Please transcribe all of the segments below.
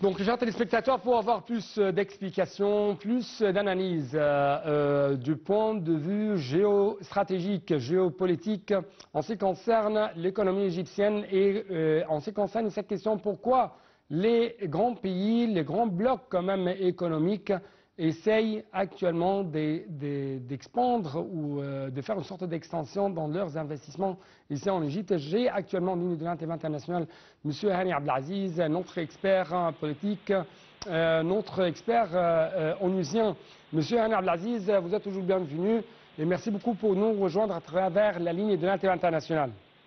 Donc, chers téléspectateurs, pour avoir plus d'explications, plus d'analyse du point de vue géostratégique, géopolitique, en ce qui concerne l'économie égyptienne et en ce qui concerne cette question, pourquoi les grands pays, les grands blocs quand même économiques essayent actuellement d'expandre ou de faire une sorte d'extension dans leurs investissements ici en Égypte. J'ai actuellement en ligne de l'Internet international M. Hani Abdelaziz, notre expert politique, notre expert onusien. M. Hani Abdelaziz, vous êtes toujours bienvenu et merci beaucoup pour nous rejoindre à travers la ligne de l'Internet international.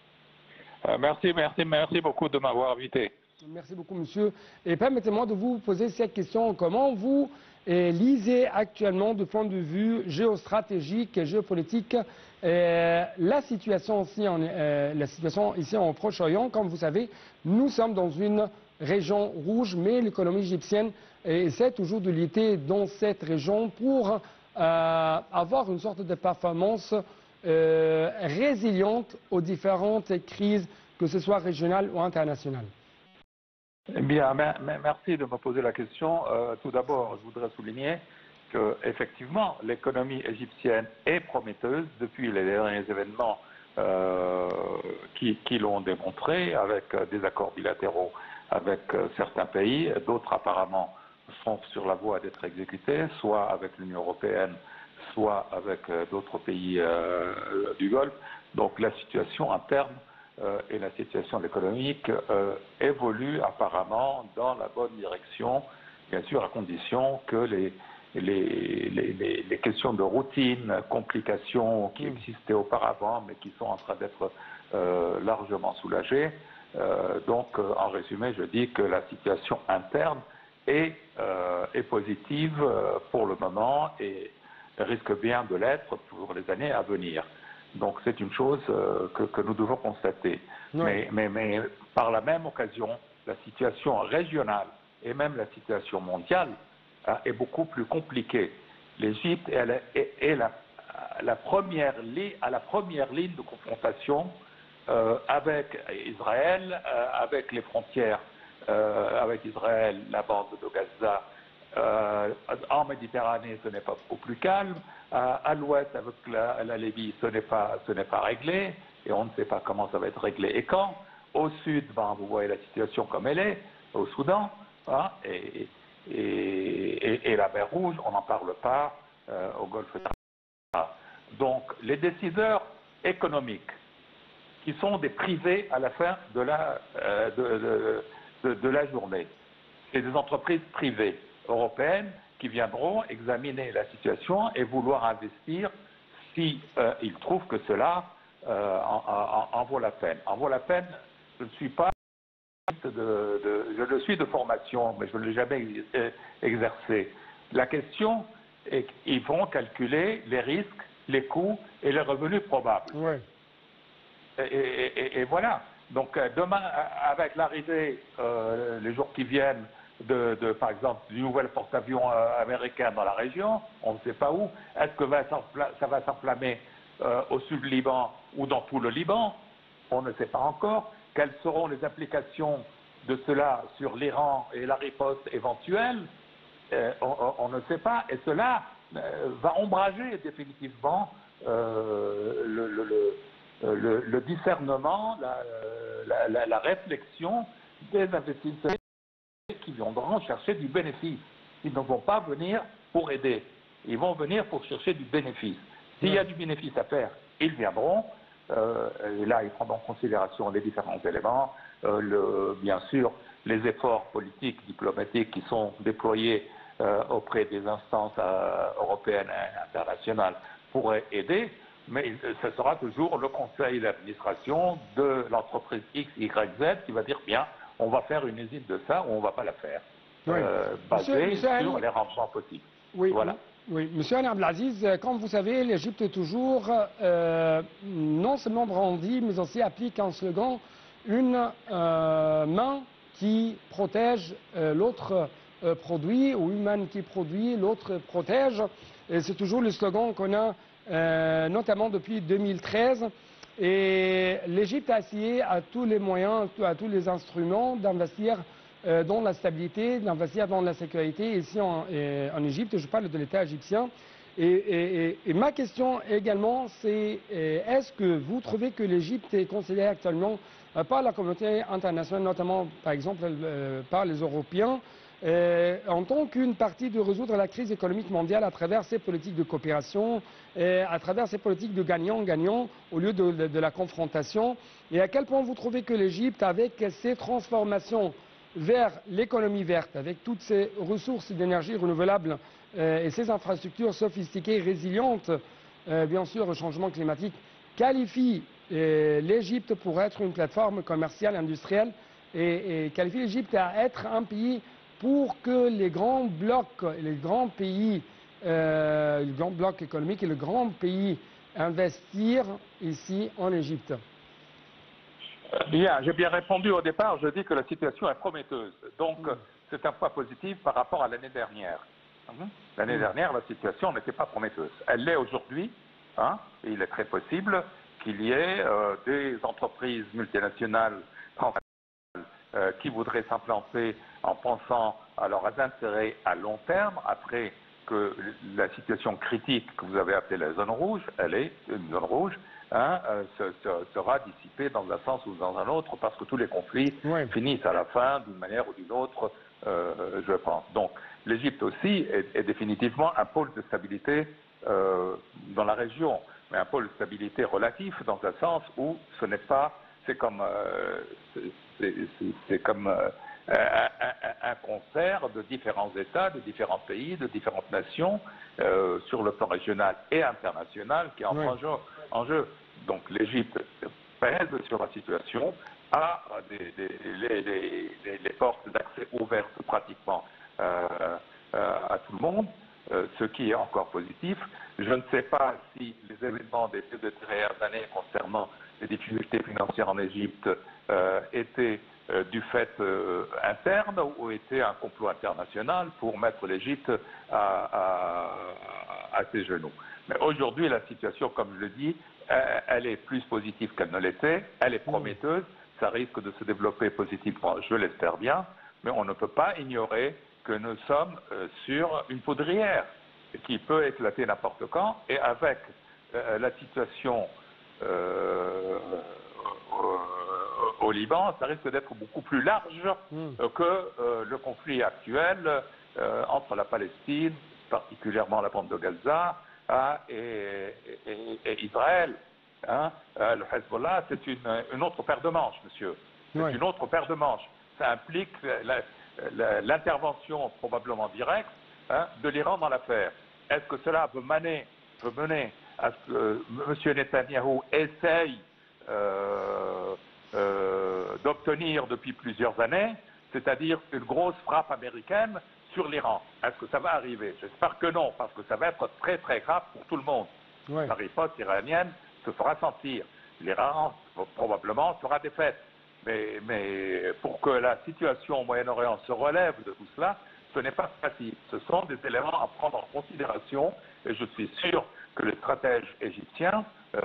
Merci beaucoup de m'avoir invité. Merci beaucoup, monsieur. Et permettez-moi de vous poser cette question. Comment vous lisez actuellement, du point de vue géostratégique et géopolitique, la situation ici en Proche-Orient? Comme vous savez, nous sommes dans une région rouge, mais l'économie égyptienne essaie toujours de lutter dans cette région pour avoir une sorte de performance résiliente aux différentes crises, que ce soit régionales ou internationales. Eh bien, merci de me poser la question. Tout d'abord, je voudrais souligner que, effectivement, l'économie égyptienne est prometteuse depuis les derniers événements qui l'ont démontré, avec des accords bilatéraux avec certains pays. D'autres, apparemment, sont sur la voie d'être exécutés, soit avec l'Union européenne, soit avec d'autres pays du Golfe. Donc, la situation interne et la situation économique évolue apparemment dans la bonne direction, bien sûr à condition que les questions de routine, complications qui existaient auparavant, mais qui sont en train d'être largement soulagées. Donc, en résumé, je dis que la situation interne est positive pour le moment et risque bien de l'être pour les années à venir. Donc c'est une chose que nous devons constater. Oui. Mais par la même occasion, la situation régionale et même la situation mondiale est beaucoup plus compliquée. L'Égypte est à la première ligne de confrontation avec Israël, avec les frontières avec Israël, la bande de Gaza. En Méditerranée, ce n'est pas beaucoup plus calme. À l'ouest, avec la Libye, ce n'est pas réglé, et on ne sait pas comment ça va être réglé et quand. Au sud, vous voyez la situation comme elle est, au Soudan, hein, et la mer Rouge, on n'en parle pas, au Golfe d'Aden. Donc, les décideurs économiques, qui sont des privés à la fin de la journée, c'est des entreprises privées européennes qui viendront examiner la situation et vouloir investir si ils trouvent que cela en vaut la peine. En vaut la peine, je ne suis pas je le suis de formation, mais je ne l'ai jamais exercé. La question est qu'ils vont calculer les risques, les coûts et les revenus probables. Ouais. Et voilà. Donc demain, avec l'arrivée, les jours qui viennent, par exemple, du nouvel porte-avions américain dans la région, on ne sait pas où. Est-ce que ça va s'enflammer au sud du Liban ou dans tout le Liban? On ne sait pas encore. Quelles seront les implications de cela sur l'Iran et la riposte éventuelle? On ne sait pas. Et cela va ombrager définitivement le discernement, la réflexion des investisseurs qui viendront chercher du bénéfice. Ils ne vont pas venir pour aider, ils vont venir pour chercher du bénéfice. S'il y a du bénéfice à faire, ils viendront, et là ils prendront en considération les différents éléments, bien sûr les efforts politiques, diplomatiques qui sont déployés auprès des instances européennes et internationales pourraient aider, mais ce sera toujours le conseil d'administration de l'entreprise X, Y, Z qui va dire bien, on va faire une usine de ça ou on ne va pas la faire, oui. basée sur les rendements possibles. Oui, voilà. Oui, Monsieur Hani Abdelaziz, comme vous savez, l'Égypte est toujours non seulement brandie, mais aussi applique en slogan une main qui protège l'autre produit, ou une main qui produit, l'autre protège. Et c'est toujours le slogan qu'on a notamment depuis 2013. Et l'Égypte a essayé à tous les moyens, à tous les instruments d'investir dans la stabilité, d'investir dans la sécurité ici en Égypte. Je parle de l'État égyptien. Et ma question également, c'est est-ce que vous trouvez que l'Égypte est considérée actuellement par la communauté internationale, notamment par exemple par les Européens, en tant qu'une partie de résoudre la crise économique mondiale à travers ces politiques de coopération, à travers ces politiques de gagnant-gagnant au lieu de la confrontation? Et à quel point vous trouvez que l'Égypte, avec ces transformations vers l'économie verte, avec toutes ces ressources d'énergie renouvelable et ces infrastructures sophistiquées, résilientes, bien sûr, au changement climatique, qualifie l'Égypte pour être une plateforme commerciale, industrielle et qualifie l'Égypte à être un pays pour que les grands blocs, les grands pays, les grands blocs économiques et les grands pays investir ici en Égypte? Bien, j'ai bien répondu au départ, je dis que la situation est prometteuse. Donc, c'est un point positif par rapport à l'année dernière. L'année dernière, la situation n'était pas prometteuse. Elle l'est aujourd'hui, et il est très possible qu'il y ait des entreprises multinationales qui voudraient s'implanter en pensant à leurs intérêts à long terme, après que la situation critique que vous avez appelée la zone rouge, elle est une zone rouge, sera dissipée dans un sens ou dans un autre, parce que tous les conflits finissent à la fin, d'une manière ou d'une autre, je pense. Donc, l'Égypte aussi est définitivement un pôle de stabilité dans la région, mais un pôle de stabilité relatif, dans un sens où ce n'est pas, c'est comme un concert de différents États, de différents pays, de différentes nations, sur le plan régional et international, qui entre en jeu. Donc l'Égypte pèse sur la situation, a les portes d'accès ouvertes pratiquement à tout le monde, ce qui est encore positif. Je ne sais pas si les événements des deux dernières années concernant les difficultés financières en Égypte étaient du fait interne ou étaient un complot international pour mettre l'Égypte à ses genoux. Mais aujourd'hui, la situation, comme je le dis, elle est plus positive qu'elle ne l'était, elle est prometteuse, ça risque de se développer positivement, je l'espère bien, mais on ne peut pas ignorer que nous sommes sur une poudrière qui peut éclater n'importe quand, et avec la situation au Liban, ça risque d'être beaucoup plus large que le conflit actuel entre la Palestine, particulièrement la bande de Gaza, et Israël. Le Hezbollah, c'est une autre paire de manches, monsieur. C'est une autre paire de manches. Ça implique l'intervention probablement directe de l'Iran dans l'affaire. Est-ce que cela peut mener à ce que M. Netanyahou essaye d'obtenir depuis plusieurs années, c'est-à-dire une grosse frappe américaine sur l'Iran? Est-ce que ça va arriver? J'espère que non, parce que ça va être très très grave pour tout le monde. La riposte iranienne se fera sentir. L'Iran probablement sera défaite. Mais pour que la situation au Moyen-Orient se relève de tout cela, ce n'est pas facile. Ce sont des éléments à prendre en considération, et je suis sûr que les stratèges égyptiens,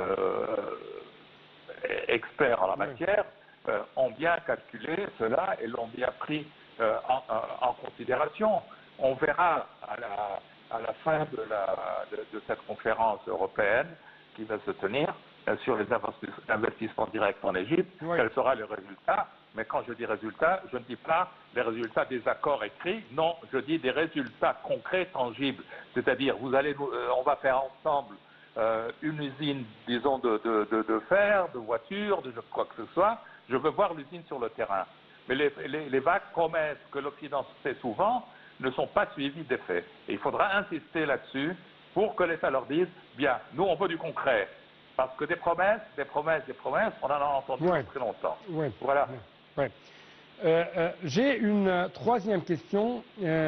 experts en la matière, ont bien calculé cela et l'ont bien pris en considération. On verra à la fin de cette conférence européenne qui va se tenir sur les investissements directs en Égypte, quel sera le résultat. Mais quand je dis résultats, je ne dis pas les résultats des accords écrits, non, je dis des résultats concrets, tangibles. C'est-à-dire, on va faire ensemble une usine, disons, de fer, de voitures, de quoi que ce soit. Je veux voir l'usine sur le terrain. Mais les vagues promesses que l'Occident fait souvent ne sont pas suivies d'effets. Et il faudra insister là-dessus pour que l'État leur dise, bien, nous on veut du concret. Parce que des promesses, on en a entendu très longtemps. Voilà. J'ai une troisième question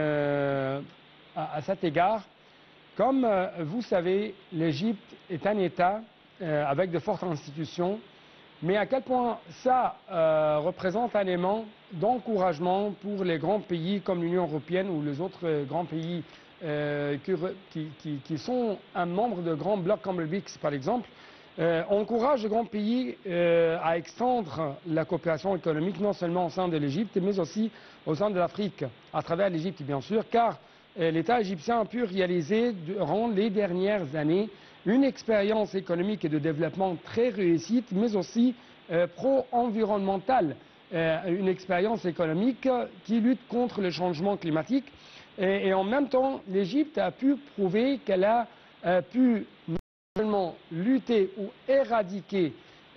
à cet égard. Comme vous savez, l'Égypte est un État avec de fortes institutions, mais à quel point ça représente un élément d'encouragement pour les grands pays comme l'Union européenne ou les autres grands pays qui sont un membre de grands blocs comme le BRICS par exemple, encourage le grand pays à extendre la coopération économique non seulement au sein de l'Égypte, mais aussi au sein de l'Afrique, à travers l'Égypte bien sûr, car l'État égyptien a pu réaliser durant les dernières années une expérience économique et de développement très réussite, mais aussi pro-environnementale, une expérience économique qui lutte contre le changement climatique. Et en même temps, l'Égypte a pu prouver qu'elle a pu non seulement lutter ou éradiquer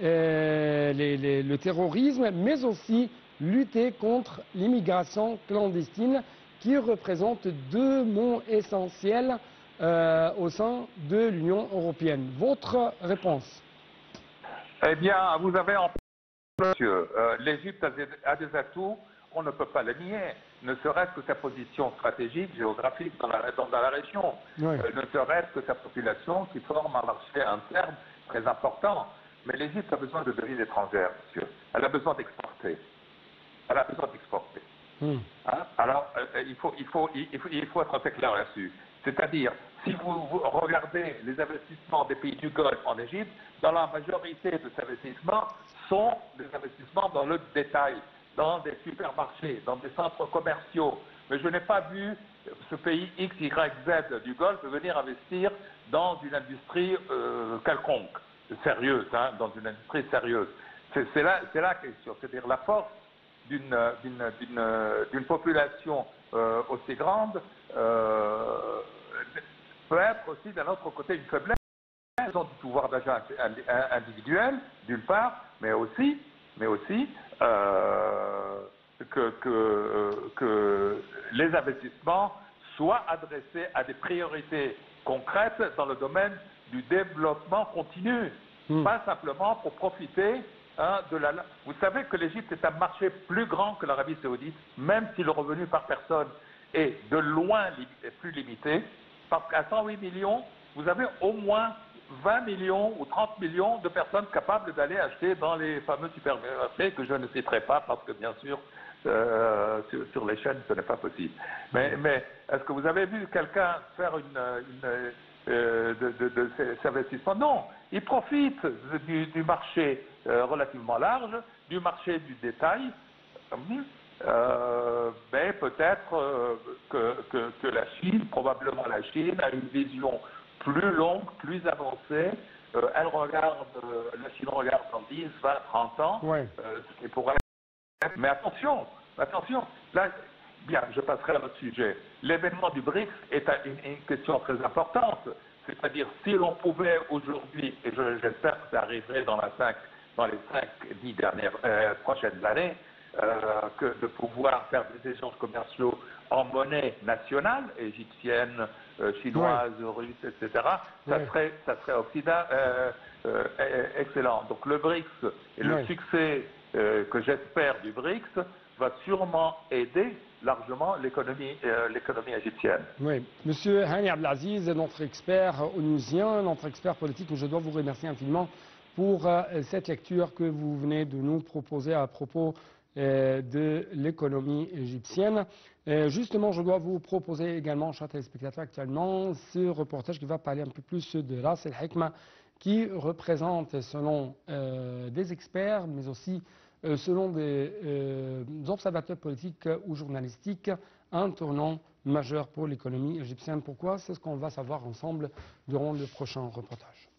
le terrorisme, mais aussi lutter contre l'immigration clandestine qui représente deux mots essentiels au sein de l'Union européenne. Votre réponse? Eh bien, vous avez en monsieur, l'Égypte a des atouts, on ne peut pas les nier, ne serait-ce que sa position stratégique, géographique dans la région, Oui. ne serait-ce que sa population qui forme un marché interne très important. Mais l'Égypte a besoin de devises étrangères, monsieur. Elle a besoin d'exporter. Elle a besoin d'exporter. Hein? Alors, il faut être assez clair là-dessus. C'est-à-dire, si vous regardez les investissements des pays du Golfe en Égypte, dans la majorité de ces investissements sont des investissements dans le détail, dans des supermarchés, dans des centres commerciaux. Mais je n'ai pas vu ce pays X, Y, Z du Golfe venir investir dans une industrie quelconque, sérieuse, hein, dans une industrie sérieuse. C'est là la question, c'est-à-dire la force d'une population aussi grande peut être aussi d'un autre côté une faiblesse du pouvoir d'achat individuel d'une part, mais aussi que les investissements soient adressés à des priorités concrètes dans le domaine du développement continu, pas simplement pour profiter de la... Vous savez que l'Égypte est un marché plus grand que l'Arabie Saoudite, même si le revenu par personne est de loin plus limité, parce qu'à 108 millions, vous avez au moins 20 millions ou 30 millions de personnes capables d'aller acheter dans les fameux supermarchés que je ne citerai pas parce que bien sûr sur les chaînes ce n'est pas possible. Mais est-ce que vous avez vu quelqu'un faire de ces investissements? Non, ils profitent du marché relativement large, du marché du détail. Mais peut-être que la Chine, probablement la Chine, a une vision plus longue, plus avancée. La Chine regarde dans 10, 20, 30 ans, Ouais. ce qui pourrait être... Mais attention, là, bien, je passerai à notre sujet. L'événement du BRICS est une question très importante. C'est-à-dire, si l'on pouvait aujourd'hui, et j'espère que ça arriverait dans les 5-10 prochaines années, que de pouvoir faire des échanges commerciaux en monnaie nationale, égyptienne, chinoise, russe, etc., ça serait excellent. Donc le BRICS et le succès que j'espère du BRICS va sûrement aider largement l'économie égyptienne. Oui. Monsieur Hani Abdelaziz, notre expert onusien, notre expert politique, je dois vous remercier infiniment pour cette lecture que vous venez de nous proposer à propos de l'économie égyptienne. Justement, je dois vous proposer également, chers téléspectateurs, actuellement, ce reportage qui va parler un peu plus de Ras El Hikma, qui représente, selon des experts, mais aussi selon des observateurs politiques ou journalistiques, un tournant majeur pour l'économie égyptienne. Pourquoi? C'est ce qu'on va savoir ensemble durant le prochain reportage.